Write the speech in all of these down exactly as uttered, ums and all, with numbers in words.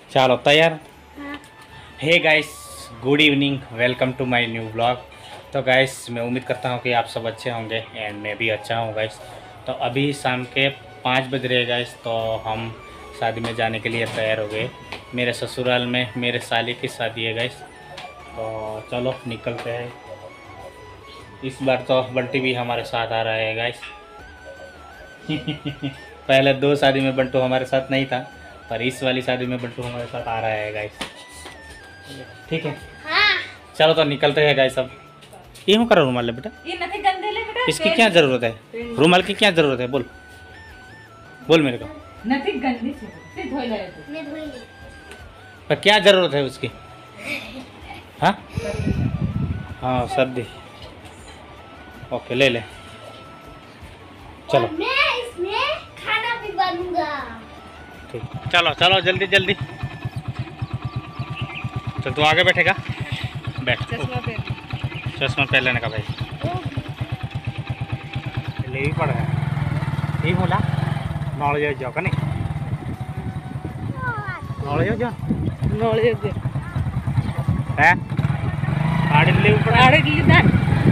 चलो तैयार। Hey guys, good evening, welcome to my new blog. तो गाइस मैं उम्मीद करता हूँ कि आप सब अच्छे होंगे एंड मैं भी अच्छा हूँ गाइस। तो अभी शाम के पाँच बज रहे गाइस, तो हम शादी में जाने के लिए तैयार हो गए। मेरे ससुराल में मेरे साली की शादी है गाइस, तो चलो निकलते हैं। इस बार तो बंटी भी हमारे साथ आ रहा है गाइस। पहले दो शादी में बंटू हमारे साथ नहीं था, पर इस वाली शादी में बंटू हमारे साथ आ रहा है गाइस। ठीक है, हाँ। चलो तो निकलते हैं गाइस। अब ये हूँ करो रुमाल ले बेटा, ये नहीं गंदे ले बेटा, इसकी क्या ज़रूरत है? रुमाल की क्या ज़रूरत है? बोल बोल मेरे को। नहीं गंदी से धोई ले तू। मैं धोई ले। पर क्या ज़रूरत है उसकी? हाँ हाँ सर्दी। ओके ले ले, चलो। और मैं इसमें खाना भी बनूंगा। ठीक, चलो चलो जल्दी जल्दी। चल तू आगे बैठेगा, बैठ। चश्मा पहन। चश्मा पहन लेने का भाई, ले भी पड़ रहा है। बोला नॉलेज जाओ का नहीं, नॉलेज जाओ नॉलेज दे है गाड़ी ले ऊपर गाड़ी की ना।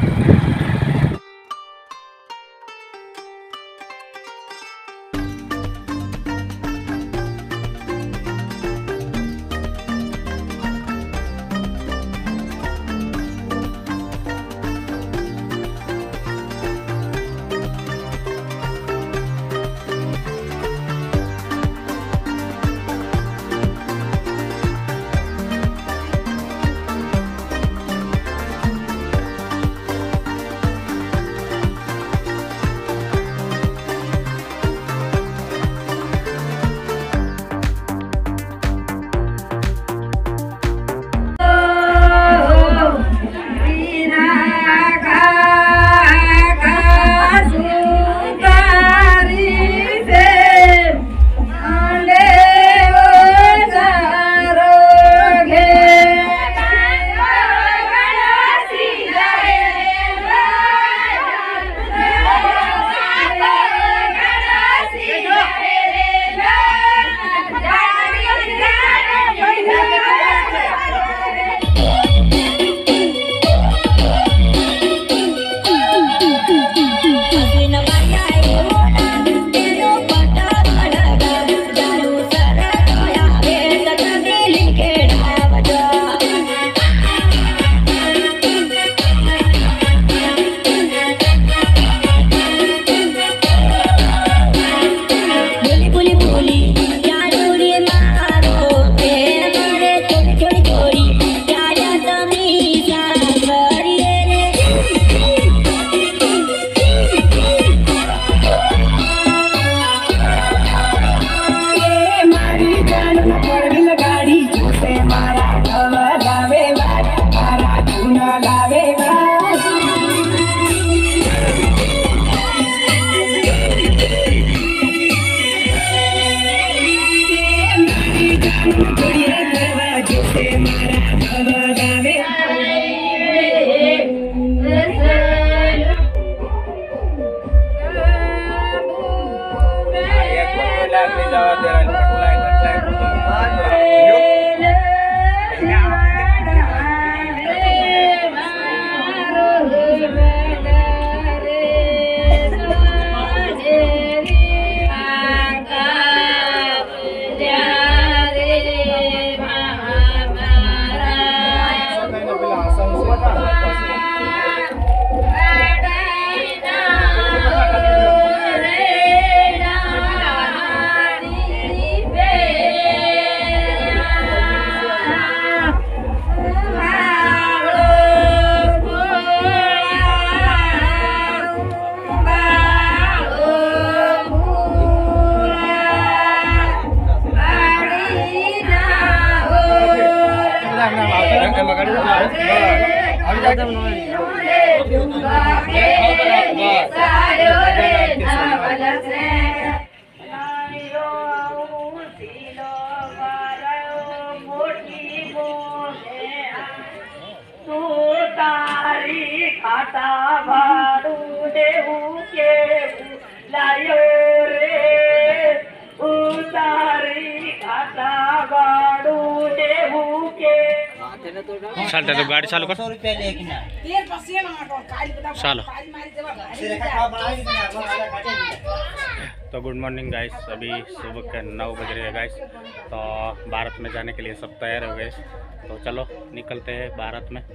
ખાટા ભાડું દેવું કેવું લાયો રે ઉતારી ખાટા ભાડું चल तो गाड़ी चालू कर। सौ रुपया लेके ना चलो। तो गुड मॉर्निंग गाइस, अभी सुबह के नौ बज रहे हैं गाइस। तो भारत में जाने के लिए सब तैयार हो गए, तो चलो निकलते हैं भारत में।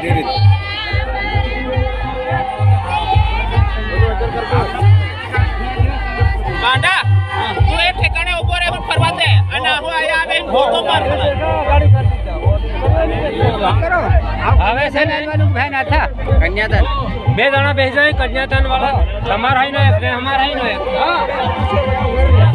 બાંડા તું એક ઠેકાણે ઉભો રહે પણ ફરવા દે અને હું આયા આવે ફોટો માર હવે છે ને ભાઈ ના થા કન્યાદાન બે જણા બેસી જાય કન્યાદાન વાળા તમારા હાઈ નો એક ને અમારા હાઈ નો એક